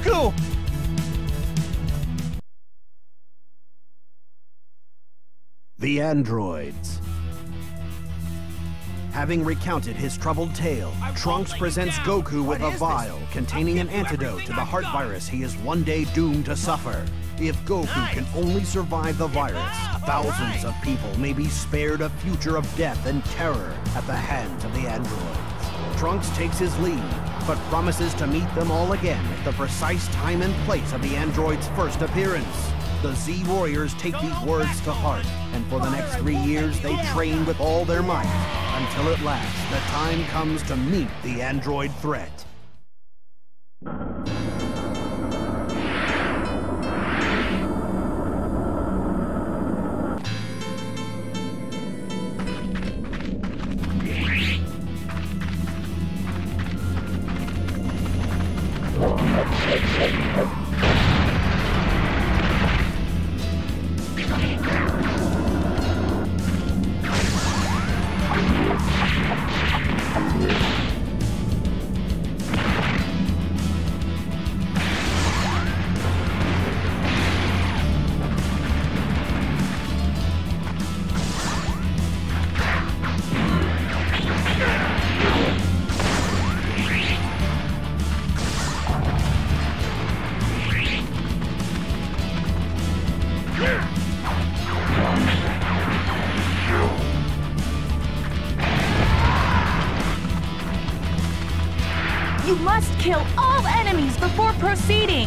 Goku! The androids. Having recounted his troubled tale, Trunks presents Goku with a vial containing an antidote to the heart virus he is one day doomed to suffer. If Goku can only survive the virus, thousands of people may be spared a future of death and terror at the hands of the androids. Trunks takes his leave, but promises to meet them all again at the precise time and place of the androids' first appearance. The Z Warriors take these words to heart, and for the next 3 years they train with all their might, until at last the time comes to meet the android threat. You must kill all enemies before proceeding!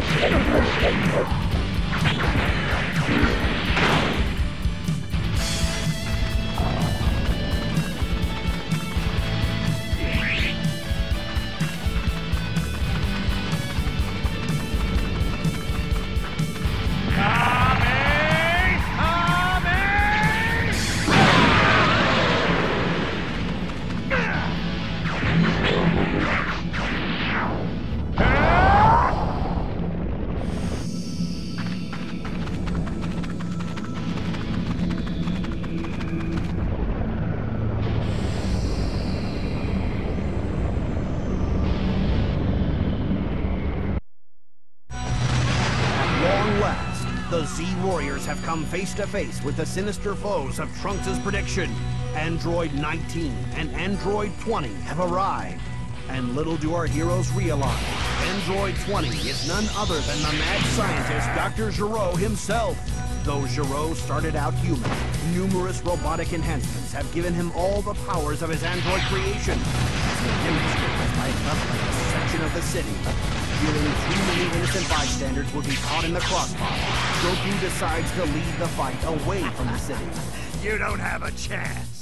The Z Warriors have come face to face with the sinister foes of Trunks' prediction. Android 19 and Android 20 have arrived. And little do our heroes realize, Android 20 is none other than the mad scientist Dr. Gero himself. Though Gero started out human, numerous robotic enhancements have given him all the powers of his android creation. The demonstrators light up like a section of the city. Feeling too many innocent bystanders would be caught in the crossfire, Goku decides to lead the fight away from the city. You don't have a chance.